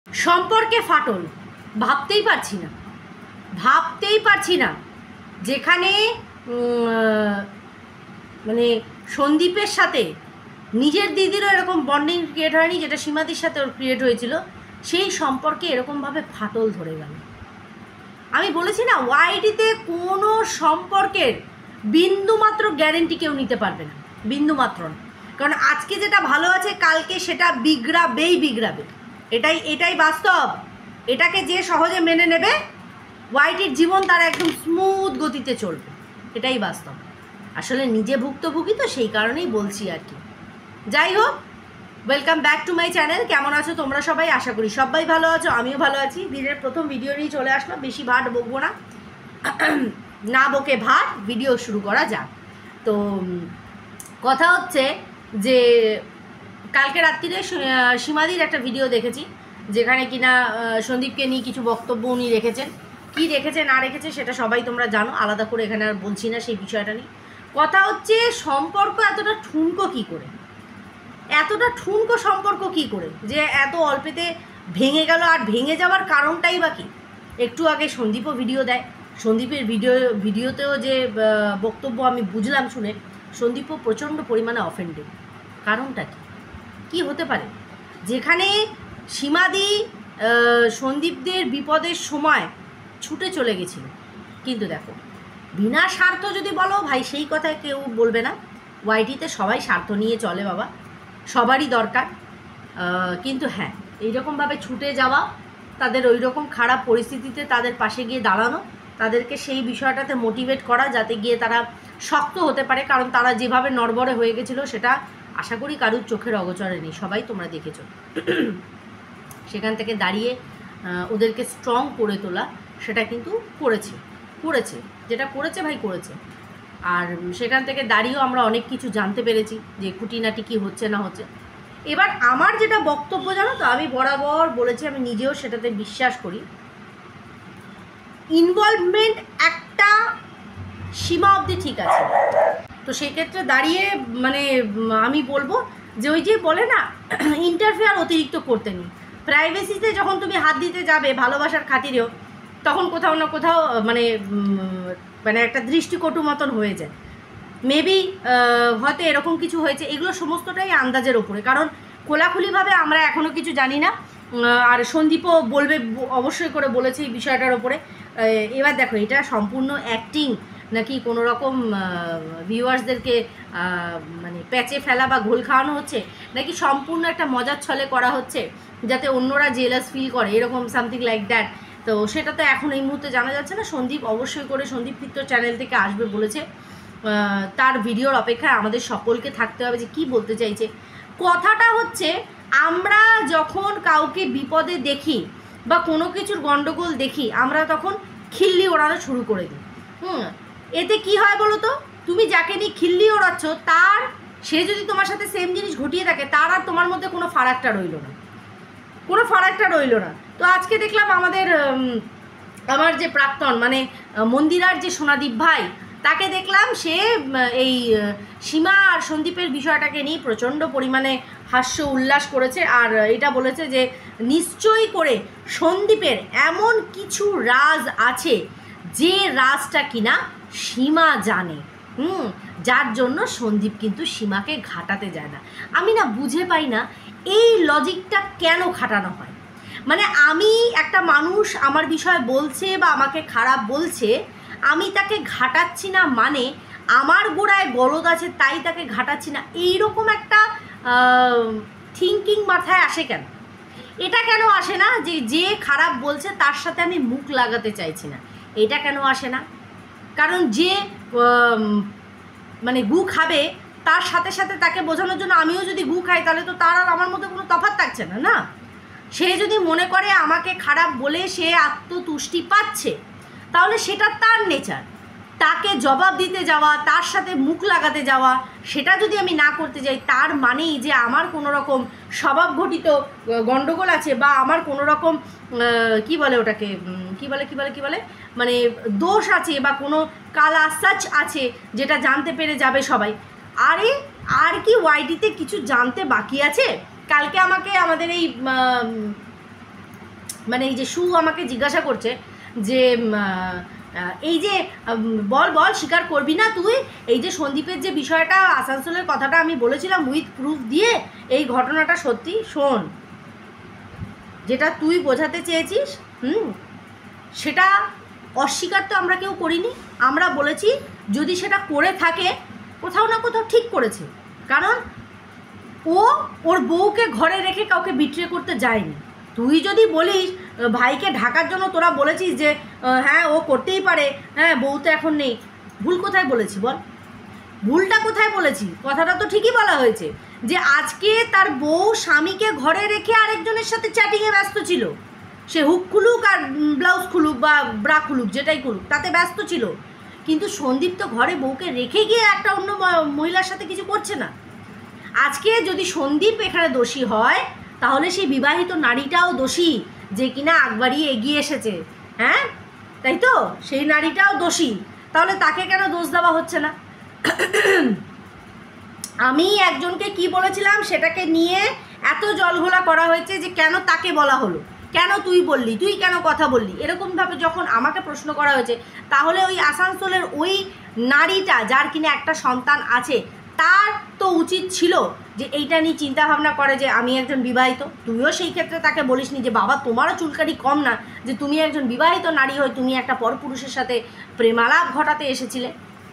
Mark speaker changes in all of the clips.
Speaker 1: সম্পর্কে ফাটল ভাবতেই পারছি না যেখানে মানে সন্দীপের সাথে নিজের দিদিরও এরকম বন্ডিং ক্রিয়েট হয়নি যেটা সীমাদির সাথে ওর ক্রিয়েট হয়েছিল, সেই সম্পর্কে এরকমভাবে ফাটল ধরে গেল। আমি বলেছি না, ওয়াইটিতে কোনো সম্পর্কের বিন্দুমাত্র গ্যারেন্টি কেউ নিতে পারবে না, বিন্দুমাত্র না। কারণ আজকে যেটা ভালো আছে কালকে সেটা বিগড়াবে, এটাই বাস্তব। এটাকে যে সহজে মেনে নেবে ওয়াইটির জীবন তার একদম স্মুথ গতিতে চলবে, এটাই বাস্তব। আসলে নিজে ভুক্তভোগী তো, সেই কারণেই বলছি আর কি। যাই হোক, welcome back to my channel. কেমন আছো তোমরা সবাই? আশা করি সবাই ভালো আছো, আমিও ভালো আছি। দিনের প্রথম ভিডিও নিয়ে চলে আসলাম, বেশি ভাট বকবো না, না বকে ভাট, ভিডিও শুরু করা যাক। তো কথা হচ্ছে যে কালকে রাত্রিরে সীমাদির একটা ভিডিও দেখেছি, যেখানে কিনা সন্দীপকে নিয়ে কিছু বক্তব্য উনি রেখেছেন। কী রেখেছে না রেখেছে সেটা সবাই তোমরা জানো, আলাদা করে এখানে আর বলছি না সেই বিষয়টা নিয়ে। কথা হচ্ছে সম্পর্ক এতটা ঠুনকো কী করে, সম্পর্ক কী করে যে এত অল্পেতে ভেঙে গেল? আর ভেঙে যাওয়ার কারণটাই বা কী? একটু আগে সন্দীপও ভিডিও দেয়, সন্দীপের ভিডিওতেও যে বক্তব্য আমি বুঝলাম শুনে, সন্দীপও প্রচণ্ড পরিমাণে অফেন্ডেড। কারণটা কী হতে পারে? যেখানে সীমাদি সন্দীপদের বিপদের সময় ছুটে চলে গেছিল, কিন্তু দেখো বিনা স্বার্থ যদি বলো ভাই, সেই কথায় কেউ বলবে না। ওয়াইটিতে সবাই স্বার্থ নিয়ে চলে বাবা, সবারই দরকার। কিন্তু হ্যাঁ, এইরকমভাবে ছুটে যাওয়া, তাদের ওই রকম খারাপ পরিস্থিতিতে তাদের পাশে গিয়ে দাঁড়ানো, তাদেরকে সেই বিষয়টাতে মোটিভেট করা যাতে গিয়ে তারা শক্ত হতে পারে। কারণ তারা যেভাবে নড়বড়ে হয়ে গেছিলো সেটা আশা করি কারুর চোখের অগোচরে নেই, সবাই তোমরা দেখেছো। সেখান থেকে দাঁড়িয়ে ওদেরকে স্ট্রং করে তোলা, সেটা কিন্তু করেছে যেটা করেছে ভাই করেছে। আর সেখান থেকে দাঁড়িয়েও আমরা অনেক কিছু জানতে পেরেছি যে খুঁটিনাটি কী হচ্ছে না হচ্ছে। এবার আমার যেটা বক্তব্য জানো তো, আমি বরাবর বলেছি, আমি নিজেও সেটাতে বিশ্বাস করি, ইনভলভমেন্ট একটা সীমা অবধি ঠিক আছে। তো সেক্ষেত্রে দাঁড়িয়ে মানে আমি বলবো যে ওই যে বলে না, ইন্টারফেয়ার অতিরিক্ত করতে নেই। প্রাইভেসিতে যখন তুমি হাত দিতে যাবে ভালোবাসার খাতিরেও, তখন কোথাও না কোথাও মানে একটা দৃষ্টিকটু মতন হয়ে যায়। মেবি হয়তো এরকম কিছু হয়েছে, এগুলো সমস্তটাই আন্দাজের ওপরে, কারণ খোলাখুলিভাবে আমরা এখনও কিছু জানি না। আর সন্দীপও বলবে, অবশ্যই করে বলেছে এই বিষয়টার ওপরে। এবার দেখো, এটা সম্পূর্ণ অ্যাক্টিং নাকি কোনো রকম ভিউয়ার্সদেরকে মানে প্যাচে ফেলা বা ঘোল খাওয়ানো হচ্ছে, নাকি সম্পূর্ণ একটা মজার ছলে করা হচ্ছে যাতে অন্যরা জেলাস ফিল করে, এরকম সামথিং লাইক দ্যাট। তো সেটা তো এখন এই মুহূর্তে জানা যাচ্ছে না। সন্দীপ অবশ্যই করে সন্দীপ মিত্র চ্যানেল থেকে আসবে বলেছে, তার ভিডিওর অপেক্ষায় আমাদের সকলকে থাকতে হবে যে কী বলতে চাইছে। কথাটা হচ্ছে, আমরা যখন কাউকে বিপদে দেখি বা কোনো কিছুর গণ্ডগোল দেখি, আমরা তখন খিল্লি ওড়ানো শুরু করে দিই। এতে কি হয় বলো তো? তুমি যাকে নিয়ে খিল্লি ওড়াচ্ছ, সে যদি তোমার সাথে সেম জিনিস ঘটিয়ে থাকে, তার আর তোমার মধ্যে কোনো ফারাকটা রইল না। তো আজকে দেখলাম আমার যে প্রাক্তন মানে মন্দিরার যে সোনাদীপ ভাই, তাকে দেখলাম সে এই সীমা আর সন্দীপের বিষয়টাকে নিয়ে প্রচণ্ড পরিমাণে হাস্য উল্লাস করেছে। আর এটা বলেছে যে নিশ্চয়ই করে সন্দীপের এমন কিছু রাজ আছে যে রাজটা কিনা সীমা জানে, যার জন্য সন্দীপ কিন্তু সীমাকে ঘাটাতে যায় না। আমি না বুঝে পাই না এই লজিকটা কেন খাটানো হয়। মানে আমি একটা মানুষ আমার বিষয়ে বলছে বা আমাকে খারাপ বলছে, আমি তাকে ঘাটাচ্ছি না, মানে আমার গোড়ায় গলদ আছে তাই তাকে ঘাটাচ্ছি না, এইরকম একটা থিঙ্কিং মাথায় আসে কেন? এটা কেন আসে না যে খারাপ বলছে তার সাথে আমি মুখ লাগাতে চাইছি না? এটা কেন আসে না? কারণ যে মানে গু খাবে, তার সাথে সাথে তাকে বোঝানোর জন্য আমিও যদি গু খাই, তাহলে তো তার আর আমার মধ্যে কোনো তফাৎ থাকছে না। না, সে যদি মনে করে আমাকে খারাপ বলে সে আত্মতুষ্টি পাচ্ছে, তাহলে সেটা তার নেচার। তাকে জবাব দিতে যাওয়া, তার সাথে মুখ লাগাতে যাওয়া, সেটা যদি আমি না করতে যাই, তার মানেই যে আমার কোনো রকম স্বভাবঘটিত গণ্ডগোল আছে বা আমার কোনো রকম কী বলে ওটাকে, কী বলে মানে দোষ আছে বা কোনো কালা সাচ আছে, যেটা জানতে পেরে যাবে সবাই। আরে আর কি ওয়াইটিতে কিছু জানতে বাকি আছে? কালকে আমাকে আমাদের এই মানে এই যে সু আমাকে জিজ্ঞাসা করছে যে এই যে বল বল স্বীকার করবি না তুই এই যে সন্দীপের যে বিষয়টা আসানসোলের কথাটা আমি বলেছিলাম উইথ প্রুফ দিয়ে এই ঘটনাটা সত্যি শোন, যেটা তুই বোঝাতে চেয়েছিস সেটা অস্বীকার তো আমরা কেউ করিনি। আমরা বলেছি যদি সেটা করে থাকে কোথাও না কোথাও ঠিক করেছে, কারণ ও ওর বউকে ঘরে রেখে কাউকে বিট্রে করতে যায়নি। তুই যদি বলিস ভাইকে ঢাকার জন্য তোরা বলেছিস যে হ্যাঁ ও করতেই পারে, হ্যাঁ বউ তো এখন নেই, ভুল কোথায় বলেছি বল? ভুলটা কোথায় বলেছি? কথাটা তো ঠিকই বলা হয়েছে যে আজকে তার বউ স্বামীকে ঘরে রেখে আরেকজনের সাথে চ্যাটিংয়ে ব্যস্ত ছিল, সে হুক খুলুক আর ব্লাউজ খুলুক বা ব্রা খুলুক যেটাই করুক তাতে ব্যস্ত ছিল, কিন্তু সন্দীপ তো ঘরে বউকে রেখে গিয়ে একটা অন্য মহিলার সাথে কিছু করছে না। আজকে যদি সন্দীপ এখানে দোষী হয় তাহলে সেই বিবাহিত নারীটাও দোষী যে কিনা আগবাড়িয়ে এগিয়ে এসেছে, হ্যাঁ তাই তো, সেই নারীটাও দোষী, তাহলে তাকে কেন দোষ দেওয়া হচ্ছে না? আমি একজনকে কি বলেছিলাম সেটাকে নিয়ে এত জলঘোলা করা হয়েছে যে কেন তাকে বলা হলো, কেন তুই বললি, তুই কেন কথা বললি, এরকমভাবে যখন আমাকে প্রশ্ন করা হয়েছে তাহলে ওই আসানসোলের ওই নারীটা যার কিনা একটা সন্তান আছে তার তো উচিত ছিল যে এইটা নিয়ে চিন্তাভাবনা করে যে আমি একজন বিবাহিত। তুইও সেই ক্ষেত্রে তাকে বলিসনি যে বাবা তোমারও চুলকারি কম না যে তুমি একজন বিবাহিত নারী হয়ে তুমি একটা পরপুরুষের সাথে প্রেমালাপ ঘটাতে এসেছিলে।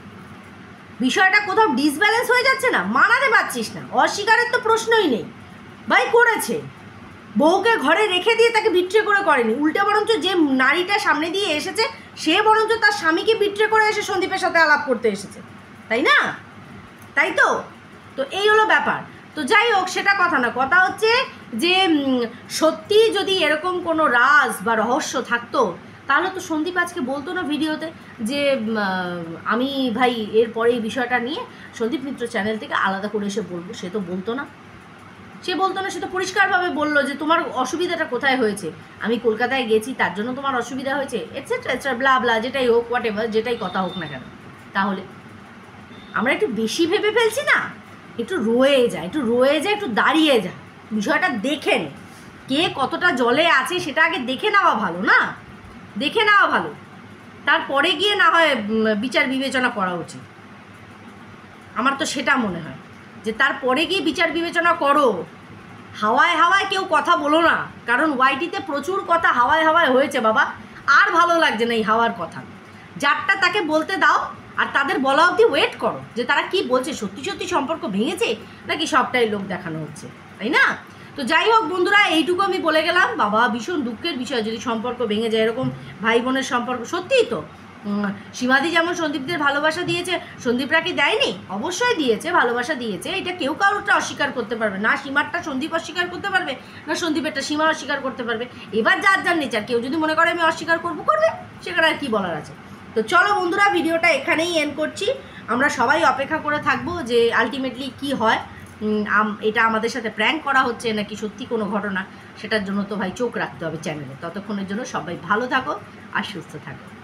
Speaker 1: বিষয়টা কোথাও ডিসব্যালেন্স হয়ে যাচ্ছে না, মানাতে পারছিস না, অস্বীকারের তো প্রশ্নই নেই। ভাই করেছে, বউকে ঘরে রেখে দিয়ে তাকে বিট্রে করে করেনি, উল্টে বরঞ্চ যে নারীটা সামনে দিয়ে এসেছে সে বরঞ্চ তার স্বামীকে বিট্রে করে এসে সন্দীপের সাথে আলাপ করতে এসেছে, তাই না? তাই তো, তো এই হলো ব্যাপার। তো যাই হোক সেটা কথা না, কথা হচ্ছে যে সত্যি যদি এরকম কোনো রাজ বা রহস্য থাকতো তাহলে তো সন্দীপ আজকে বলতো না ভিডিওতে যে আমি ভাই এরপরে এই বিষয়টা নিয়ে সন্দীপ মিত্র চ্যানেল থেকে আলাদা করে এসে বলবো, সে তো বলতো না, সে বলতো না, সে তো পরিষ্কারভাবে বললো যে তোমার অসুবিধাটা কোথায় হয়েছে, আমি কলকাতায় গেছি তার জন্য তোমার অসুবিধা হয়েছে এটসেট্রা এটসেট্রা ব্লা ব্লা, যেটাই হোক হোয়াট এভার, যেটাই কথা হোক না কেন। তাহলে আমরা একটু বেশি ভেবে ফেলছি না, একটু রয়ে যায়, একটু দাঁড়িয়ে যায়, বিষয়টা দেখে নে, কে কতটা জলে আছে সেটা আগে দেখে নেওয়া ভালো না, দেখে নেওয়া ভালো, তারপরে গিয়ে না হয় বিচার বিবেচনা করা উচিত। আমার তো সেটা মনে হয় যে তারপরে গিয়ে বিচার বিবেচনা করো, হাওয়ায় হাওয়ায় কেউ কথা বলো না, কারণ ওয়াইটিতে প্রচুর কথা হাওয়ায় হাওয়ায় হয়েছে বাবা, আর ভালো লাগছে না এই হাওয়ার কথা। যারটা তাকে বলতে দাও আর তাদের বলা অবধি ওয়েট করো যে তারা কি বলছে, সত্যি সত্যি সম্পর্ক ভেঙেছে নাকি সবটাই লোক দেখানো হচ্ছে, তাই না? তো যাই হোক বন্ধুরা, এইটুকু আমি বলে গেলাম। বাবা ভীষণ দুঃখের বিষয় যদি সম্পর্ক ভেঙে যায়, এরকম ভাই বোনের সম্পর্ক। সত্যিই তো সীমাদি যেমন সন্দীপদের ভালোবাসা দিয়েছে, সন্দীপরা কি দেয়নি? অবশ্যই দিয়েছে, ভালোবাসা দিয়েছে, এটা কেউ কারোরটা অস্বীকার করতে পারবে না, সীমারটা সন্দীপ অস্বীকার করতে পারবে না, সন্দীপেরটা সীমা অস্বীকার করতে পারবে। এবার যার যার নেচার, কেউ যদি মনে করে আমি অস্বীকার করবো করবে, সেখানে আর কী বলার আছে। তো চলো বন্ধুরা, ভিডিওটা এখানেই এন্ড করছি। আমরা সবাই অপেক্ষা করে থাকবো যে আলটিমেটলি কি হয়, এটা আমাদের সাথে প্র্যাঙ্ক করা হচ্ছে নাকি সত্যি কোনো ঘটনা, সেটার জন্য তো ভাই চোখ রাখতে হবে চ্যানেলে। ততক্ষণের জন্য সবাই ভালো থাকো আর সুস্থ থাকো।